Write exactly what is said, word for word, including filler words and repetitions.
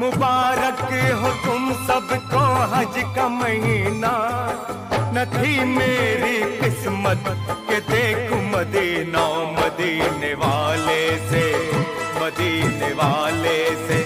मुबारक हो तुम सबको हज का महीना। न थी मेरी किस्मत के देखूं मदीना, मदीने वाले से, मदीने वाले से